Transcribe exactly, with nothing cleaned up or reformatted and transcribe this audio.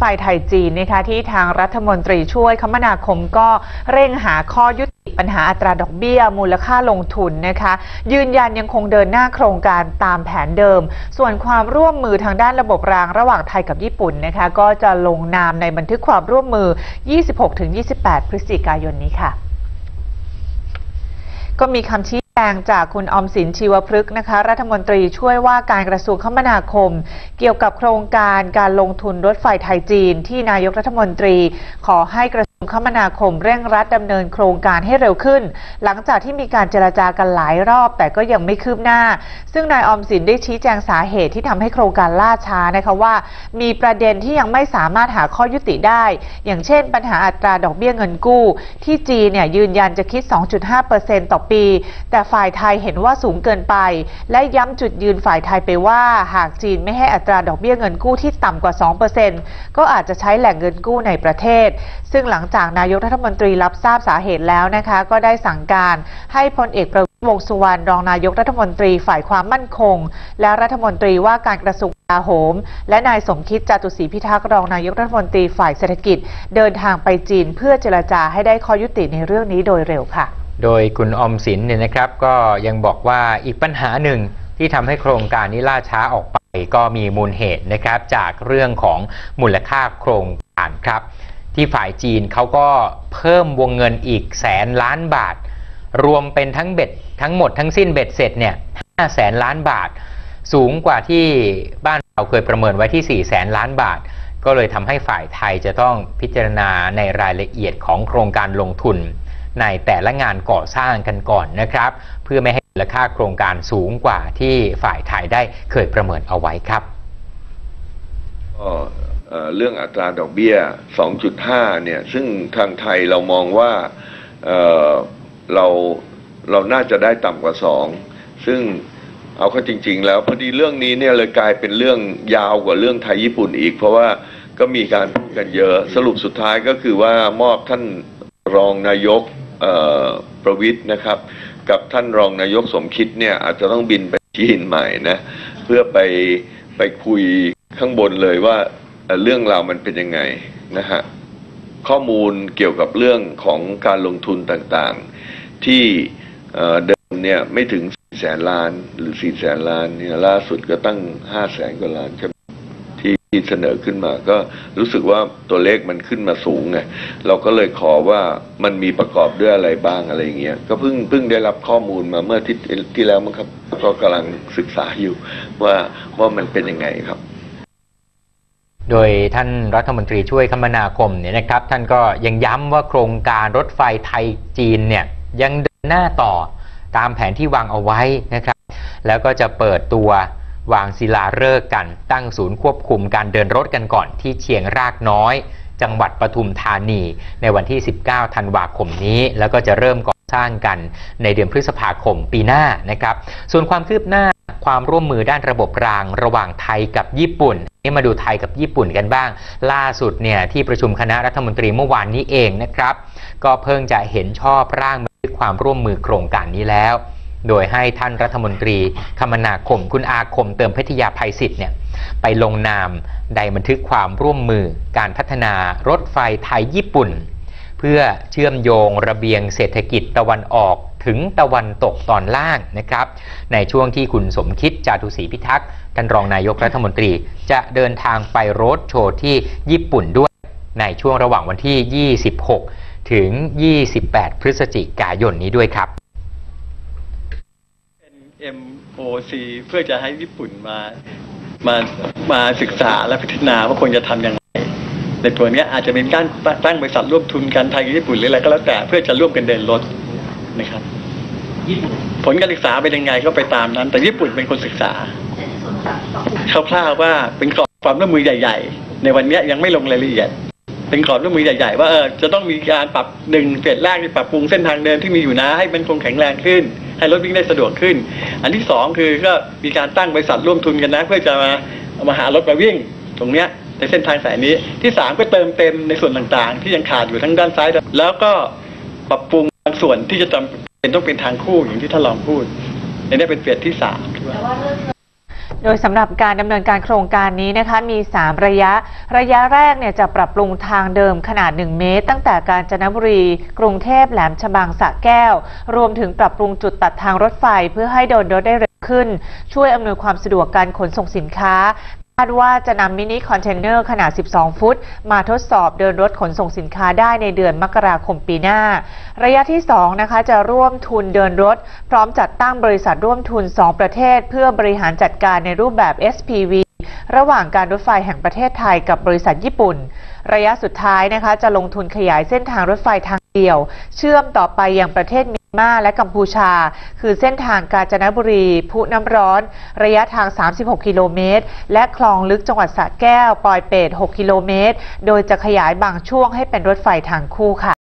ไทยจีนนะคะที่ทางรัฐมนตรีช่วยคมนาคมก็เร่งหาข้อยุติปัญหาอัตราดอกเบี้ยมูลค่าลงทุนนะคะยืนยันยังคงเดินหน้าโครงการตามแผนเดิมส่วนความร่วมมือทางด้านระบบรางระหว่างไทยกับญี่ปุ่นนะคะก็จะลงนามในบันทึกความร่วมมือ ยี่สิบหกถึงยี่สิบแปด พฤศจิกายนนี้ค่ะก็มีคำชี้แจงจากคุณอมสินชีวพฤกษ์นะคะรัฐมนตรีช่วยว่าการกระทรวงคมนาคมเกี่ยวกับโครงการการลงทุนรถไฟไทยจีนที่นายกรัฐมนตรีขอให้กระทรวงคมนาคมเร่งรัดดำเนินโครงการให้เร็วขึ้นหลังจากที่มีการเจรจากันหลายรอบแต่ก็ยังไม่คืบหน้าซึ่งนายอมสินได้ชี้แจงสาเหตุที่ทำให้โครงการล่าช้านะคะว่ามีประเด็นที่ยังไม่สามารถหาข้อยุติได้อย่างเช่นปัญหาอัตราดอกเบี้ยเงินกู้ที่จีนเนี่ยยืนยันจะคิด สองจุดห้าเปอร์เซ็นต์ ต่อปีแต่ฝ่ายไทยเห็นว่าสูงเกินไปและย้ำจุดยืนฝ่ายไทยไปว่าหากจีนไม่ให้อัตราดอกเบี้ยเงินกู้ที่ต่ำกว่า สองเปอร์เซ็นต์ ก็อาจจะใช้แหล่งเงินกู้ในประเทศซึ่งหลังจากนายกรัฐมนตรีรับทราบสาเหตุแล้วนะคะก็ได้สั่งการให้พลเอกประวิตร วงษ์สุวรรณรองนายกรัฐมนตรีฝ่ายความมั่นคงและรัฐมนตรีว่าการกระทรวงกลาโหมและนายสมคิดจาตุศรีพิทักษ์รองนายกรัฐมนตรีฝ่ายเศรษฐกิจเดินทางไปจีนเพื่อเจรจาให้ได้ข้อยุติในเรื่องนี้โดยเร็วค่ะโดยคุณอมสินเนี่ยนะครับก็ยังบอกว่าอีกปัญหาหนึ่งที่ทำให้โครงการนี้ล่าช้าออกไปก็มีมูลเหตุนะครับจากเรื่องของมูลค่าโครงการครับที่ฝ่ายจีนเขาก็เพิ่มวงเงินอีกแสนล้านบาทรวมเป็นทั้งเบ็ดทั้งหมดทั้งสิ้นเบ็ดเสร็จเนี่ยห้าแสนล้านบาทสูงกว่าที่บ้านเราเคยประเมินไว้ที่สี่แสนล้านบาทก็เลยทำให้ฝ่ายไทยจะต้องพิจารณาในรายละเอียดของโครงการลงทุนในแต่ละงานก่อสร้างกันก่อนนะครับเพื่อไม่ให้มูลค่าโครงการสูงกว่าที่ฝ่ายไทยได้เคยประเมินเอาไว้ครับเรื่องอัตราดอกเบี้ย สองจุดห้า เนี่ยซึ่งทางไทยเรามองว่าเอ่อเราเราน่าจะได้ต่ำกว่าสองซึ่งเอาเข้าจริงๆแล้วพอดีเรื่องนี้เนี่ยเลยกลายเป็นเรื่องยาวกว่าเรื่องไทยญี่ปุ่นอีกเพราะว่าก็มีการพูดกันเยอะสรุปสุดท้ายก็คือว่ามอบท่านรองนายกประวิตรนะครับกับท่านรองนายกสมคิดเนี่ยอาจจะต้องบินไปจีนใหม่นะเพื่อไปไปคุยข้างบนเลยว่าเรื่องราวมันเป็นยังไงนะฮะข้อมูลเกี่ยวกับเรื่องของการลงทุนต่างๆที่เดิมเนี่ยไม่ถึงสี่แสนล้านหรือสี่แสนล้านเนี่ยล่าสุดก็ตั้งห้าแสนกว่าล้านที่เสนอขึ้นมาก็รู้สึกว่าตัวเลขมันขึ้นมาสูงไงเราก็เลยขอว่ามันมีประกอบด้วยอะไรบ้างอะไรอย่างเงี้ยก็เพิ่งเพิ่งได้รับข้อมูลมาเมื่อที่ที่แล้วมั้งครับก็กำลังศึกษาอยู่ว่าว่ามันเป็นยังไงครับโดยท่านรัฐมนตรีช่วยคมนาคมเนี่ยนะครับท่านก็ยังย้ำว่าโครงการรถไฟไทยจีนเนี่ยยังเดินหน้าต่อตามแผนที่วางเอาไว้นะครับแล้วก็จะเปิดตัววางศิลาฤกษ์กันตั้งศูนย์ควบคุมการเดินรถกันก่อนที่เชียงรากน้อยจังหวัดปทุมธานีในวันที่สิบเก้าธันวาคมนี้แล้วก็จะเริ่มก่อสร้างกันในเดือนพฤษภาคมปีหน้านะครับส่วนความคืบหน้าความร่วมมือด้านระบบรางระหว่างไทยกับญี่ปุ่นนี่มาดูไทยกับญี่ปุ่นกันบ้างล่าสุดเนี่ยที่ประชุมคณะรัฐมนตรีเมื่อวานนี้เองนะครับก็เพิ่งจะเห็นชอบร่างบันทึกความร่วมมือโครงการนี้แล้วโดยให้ท่านรัฐมนตรีคมนาคมคุณอาคมเติมพิทยาภัยศิษย์เนี่ยไปลงนามในบันทึกความร่วมมือการพัฒนารถไฟไทยญี่ปุ่นเพื่อเชื่อมโยงระเบียงเศรษฐกิจตะวันออกถึงตะวันตกตอนล่างนะครับในช่วงที่คุณสมคิดจาตุศรีพิทักษ์ท่านรองนายกรัฐมนตรีจะเดินทางไปโรดโชว์ที่ญี่ปุ่นด้วยในช่วงระหว่างวันที่ยี่สิบหกถึงยี่สิบแปดพฤศจิกายนนี้ด้วยครับเอ็ม โอ ซี เพื่อจะให้ญี่ปุ่นมามามาศึกษาและพัฒนาว่าควรจะทำอย่างไรในตัวนี้อาจจะเป็นการตั้งบริษัทร่วมทุนกันไทยกับญี่ปุ่นหรืออะไรก็แล้วแต่เพื่อจะร่วมกันเดินรถนะครับผลการศึกษาเป็นยังไงก็ไปตามนั้นแต่ญี่ปุ่นเป็นคนศึกษาคร่าวๆว่าเป็นกรอบความร่วมมือใหญ่ๆในวันนี้ยังไม่ลงรายละเอียดเป็นกรอบร่วมมือใหญ่ๆว่าเออจะต้องมีการปรับหนึ่งเฟสแรกที่ปรับปรุงเส้นทางเดินที่มีอยู่นะให้มันคงแข็งแรงขึ้นให้รถวิ่งได้สะดวกขึ้นอันที่สองคือก็มีการตั้งบริษัทร่วมทุนกันนะเพื่อจะมาเอามาหารถมาวิ่งตรงเนี้ยในเส้นทางสายนี้ที่สามก็เติมเต็มในส่วนต่างๆที่ยังขาดอยู่ทั้งด้านซ้ายแล้วก็ปรับปรุงบางส่วนที่จะจำเป็นต้องเป็นทางคู่อย่างที่ท่านรองพูดในนี้เป็นเฟสที่สามโดยสำหรับการดำเนินการโครงการนี้นะคะมีสามระยะระยะแรกเนี่ยจะปรับปรุงทางเดิมขนาดหนึ่งเมตรตั้งแต่กาญจนบุรีกรุงเทพแหลมฉบังสระแก้วรวมถึงปรับปรุงจุดตัดทางรถไฟเพื่อให้เดินรถได้เร็วขึ้นช่วยอำนวยความสะดวกการขนส่งสินค้าคาดว่าจะนำมินิคอนเทนเนอร์ขนาดสิบสองฟุตมาทดสอบเดินรถขนส่งสินค้าได้ในเดือนมกราคมปีหน้าระยะที่สองนะคะจะร่วมทุนเดินรถพร้อมจัดตั้งบริษัทร่วมทุนสองประเทศเพื่อบริหารจัดการในรูปแบบ เอส พี วี ระหว่างการรถไฟแห่งประเทศไทยกับบริษัทญี่ปุ่นระยะสุดท้ายนะคะจะลงทุนขยายเส้นทางรถไฟทางเดี่ยวเชื่อมต่อไปยังประเทศเมียนมาและกัมพูชาคือเส้นทางกาญจนบุรีพุน้ำร้อนระยะทางสามสิบหกกิโลเมตรและคลองลึกจังหวัดสระแก้วปอยเปตหกกิโลเมตรโดยจะขยายบางช่วงให้เป็นรถไฟทางคู่ค่ะ